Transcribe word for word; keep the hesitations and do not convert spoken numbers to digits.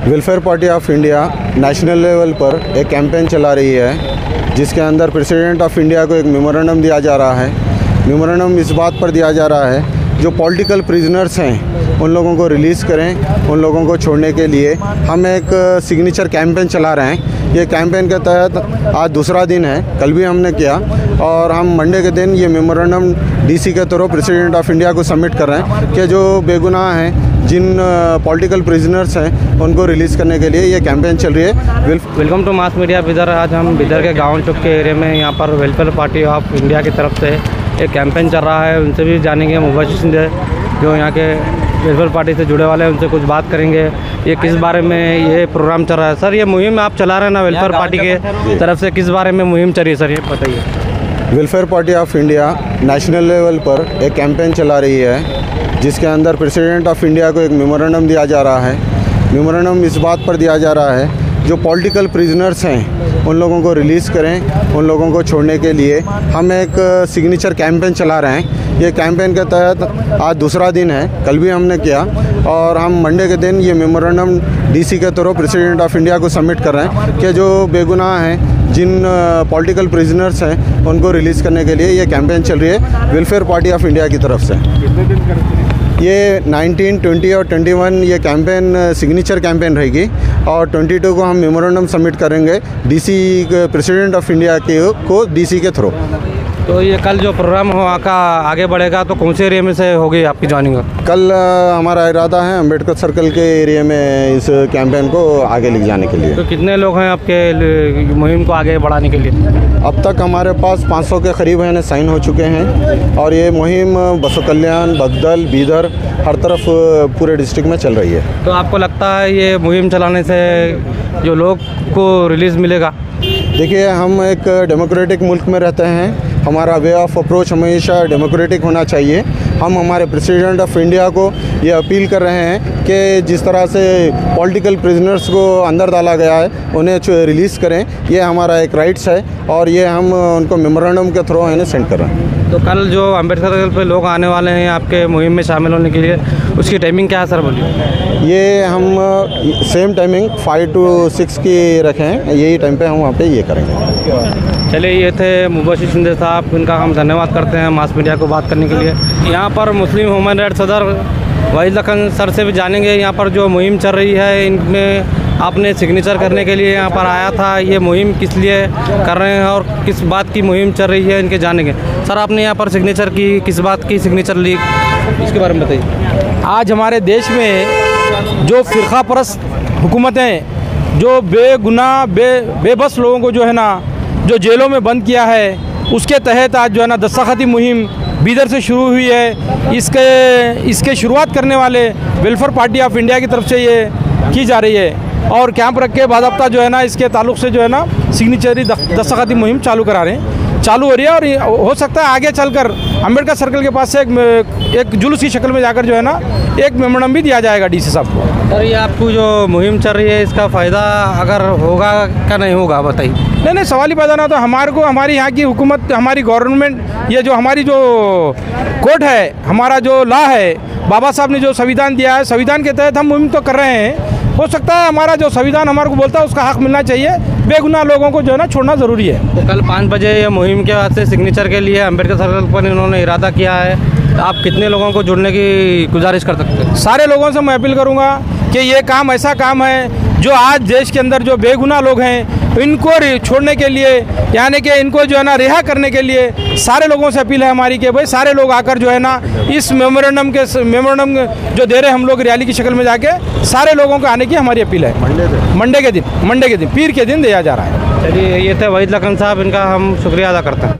Welfare party of India national level पर एक campaign चला रही है, जिसके अंदर प्रेसिडेंट ऑफ इंडिया को एक मेमोरेंडम दिया जा रहा है। मेमोरेंडम इस बात पर दिया जा रहा है, जो पॉलिटिकल प्रिजनर्स हैं उन लोगों को रिलीज़ करें। उन लोगों को छोड़ने के लिए हम एक सिग्नेचर कैंपेन चला रहे हैं। ये कैंपेन के तहत आज दूसरा दिन है, कल भी हमने किया और हम मंडे के दिन ये मेमोरेंडम डीसी के थ्रू प्रेसिडेंट ऑफ इंडिया को सबमिट कर रहे हैं कि जो बेगुनाह हैं, जिन पॉलिटिकल प्रिजनर्स हैं उनको रिलीज़ करने के लिए ये कैंपेन चल रही है। Welcome to mass media Bidar. आज हम बिदर के गाँव चौक के एरिया में यहाँ पर वेलफेयर पार्टी ऑफ इंडिया की तरफ से एक कैंपेन चल रहा है। उनसे भी जानेंगे, मुबशिर सिंधे जो यहाँ के वेलफेयर पार्टी से जुड़े वाले हैं, उनसे कुछ बात करेंगे। ये किस बारे में ये प्रोग्राम चल रहा है? सर, ये मुहिम आप चला रहे हैं ना वेलफेयर पार्टी के तरफ से, किस बारे में मुहिम चल रही है सर, ये बताइए। Welfare party of India national level पर एक कैंपेन चला रही है, जिसके अंदर प्रेसिडेंट ऑफ इंडिया को एक मेमोरेंडम दिया जा रहा है। मेमोरेंडम इस बात पर दिया जा रहा है, जो पॉलिटिकल प्रिजनर्स हैं उन लोगों को रिलीज़ करें। उन लोगों को छोड़ने के लिए हम एक सिग्नेचर कैंपेन चला रहे हैं। ये कैंपेन के तहत आज दूसरा दिन है, कल भी हमने किया और हम मंडे के दिन ये मेमोरेंडम डीसी के थ्रू प्रेसिडेंट ऑफ इंडिया को सबमिट कर रहे हैं कि जो बेगुनाह हैं, जिन पॉलिटिकल प्रिजनर्स हैं उनको रिलीज़ करने के लिए ये कैंपेन चल रही है वेलफेयर पार्टी ऑफ इंडिया की तरफ से। कितने दिन करते हैं ये नाइनटीन, ट्वेंटी और ट्वेंटी वन ये कैंपेन सिग्नेचर कैंपेन रहेगी और ट्वेंटी टू को हम मेमोरेंडम सबमिट करेंगे डीसी प्रेसिडेंट ऑफ इंडिया के को डीसी के थ्रू। तो ये कल जो प्रोग्राम हो का आगे बढ़ेगा तो कौन से एरिया में से होगी आपकी ज्वाइनिंग? कल हमारा इरादा है अम्बेडकर सर्कल के एरिया में इस कैंपेन को आगे ले जाने के लिए। तो कितने लोग हैं आपके मुहिम को आगे बढ़ाने के लिए? अब तक हमारे पास पाँच सौ के करीब हैं साइन हो चुके हैं और ये मुहिम बसो कल्याण, बगदल, बीदर हर तरफ पूरे डिस्ट्रिक्ट में चल रही है। तो आपको लगता है ये मुहिम चलाने से जो लोग को रिलीज़ मिलेगा? देखिए, हम एक डेमोक्रेटिक मुल्क में रहते हैं, हमारा वे ऑफ अप्रोच हमेशा डेमोक्रेटिक होना चाहिए। हम हमारे प्रेसिडेंट ऑफ इंडिया को ये अपील कर रहे हैं कि जिस तरह से पॉलिटिकल प्रिजनर्स को अंदर डाला गया है उन्हें रिलीज़ करें। ये हमारा एक राइट्स है और ये हम उनको मेमोरेंडम के थ्रू इन्हें सेंड कर रहे हैं। तो कल जो अम्बेडकर सर्कल पे लोग आने वाले हैं आपके मुहिम में शामिल होने के लिए, उसकी टाइमिंग क्या है सर, बोलिए। ये हम same timing five to six की रखें हैं, यही टाइम पे हम वहाँ पे ये करेंगे। चलिए, ये थे मुबशिर सिंधे साहब, इनका हम धन्यवाद करते हैं मास मीडिया को बात करने के लिए। यहाँ पर मुस्लिम ह्यूमन राइट्स सदर वहीद लखन सर से भी जानेंगे, यहाँ पर जो मुहिम चल रही है इनमें आपने सिग्नेचर करने के लिए यहाँ पर आया था, ये मुहिम किस लिए कर रहे हैं और किस बात की मुहिम चल रही है, इनके जानेंगे। सर, आपने यहाँ पर सिग्नेचर की, किस बात की सिग्नेचर ली, इसके बारे में बताइए। आज हमारे देश में जो फ़िरका परस्त हुकूमतें जो बेगुनाह बे बेबस लोगों को जो है ना जो जेलों में बंद किया है, उसके तहत आज जो है ना दस्तखती मुहिम बीदर से शुरू हुई है। इसके इसके शुरुआत करने वाले वेलफेयर पार्टी ऑफ इंडिया की तरफ से ये की जा रही है और कैंप रख के बाज़ाब्ता जो है ना इसके ताल्लुक़ से जो है ना सिग्नेचरी दस्तखती मुहिम चालू करा रहे हैं चालू हो रही है और हो सकता है आगे चलकर अम्बेडकर सर्कल के पास से एक एक जुलूस की शक्ल में जाकर जो है ना एक मेमोरेंडम भी दिया जाएगा डीसी साहब को। सर, ये आपको जो मुहिम चल रही है इसका फ़ायदा अगर होगा क्या नहीं होगा, बताइए। नहीं नहीं सवाल ही पैदा ना, तो हमारे को हमारी यहाँ की हुकूमत, हमारी गवर्नमेंट, ये जो हमारी जो कोर्ट है, हमारा जो लॉ है, बाबा साहब ने जो संविधान दिया है, संविधान के तहत हम मुहिम तो कर रहे हैं। हो सकता है हमारा जो संविधान हमारे को बोलता है उसका हक मिलना चाहिए, बेगुनाह लोगों को जो है ना छोड़ना ज़रूरी है। तो कल पाँच बजे ये मुहिम के वास्ते सिग्नेचर के लिए अम्बेडकर सर्कल पर इन्होंने इरादा किया है, आप कितने लोगों को जुड़ने की गुजारिश कर सकते हैं? सारे लोगों से मैं अपील करूंगा कि ये काम ऐसा काम है जो आज देश के अंदर जो बेगुनाह लोग हैं इनको छोड़ने के लिए, यानी कि इनको जो है ना रिहा करने के लिए सारे लोगों से अपील है हमारी कि भाई सारे लोग आकर जो है ना इस मेमोरेंडम के मेमोरेंडम जो दे रहे हैं हम लोग रैली की शक्ल में जाके सारे लोगों को आने की हमारी अपील है। मंडे के दिन मंडे के दिन पीर के दिन दिया जा रहा है। चलिए, ये थे वहीद लखन साहब, इनका हम शुक्रिया अदा करते हैं।